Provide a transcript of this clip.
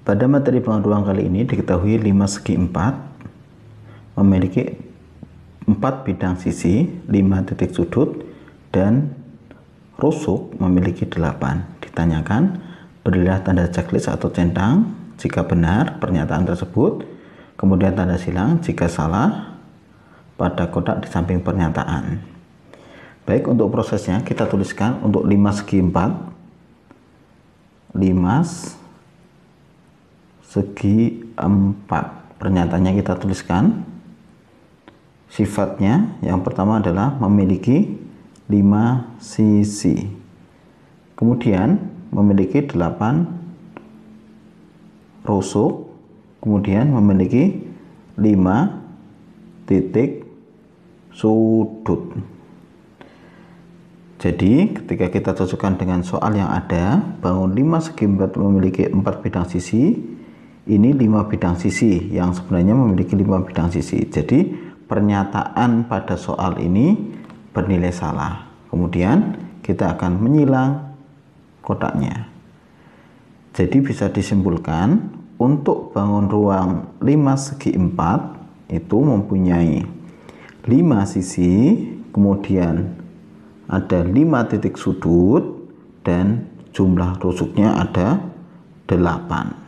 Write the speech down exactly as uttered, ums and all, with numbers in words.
Pada materi bangun ruang kali ini diketahui lima segi empat memiliki empat bidang sisi, lima titik sudut, dan rusuk memiliki delapan. Ditanyakan, berilah tanda checklist atau centang jika benar pernyataan tersebut, kemudian tanda silang jika salah pada kotak di samping pernyataan. Baik, untuk prosesnya kita tuliskan untuk lima segi empat, lima segi empat, pernyataannya kita tuliskan. Sifatnya yang pertama adalah memiliki lima sisi, kemudian memiliki delapan rusuk, kemudian memiliki lima titik sudut. Jadi ketika kita cocokkan dengan soal yang ada, bangun lima segi empat memiliki empat bidang sisi, ini lima bidang sisi yang sebenarnya memiliki lima bidang sisi. Jadi pernyataan pada soal ini bernilai salah. Kemudian kita akan menyilang kotaknya. Jadi bisa disimpulkan untuk bangun ruang lima segi empat itu mempunyai lima sisi, kemudian ada lima titik sudut, dan jumlah rusuknya ada delapan.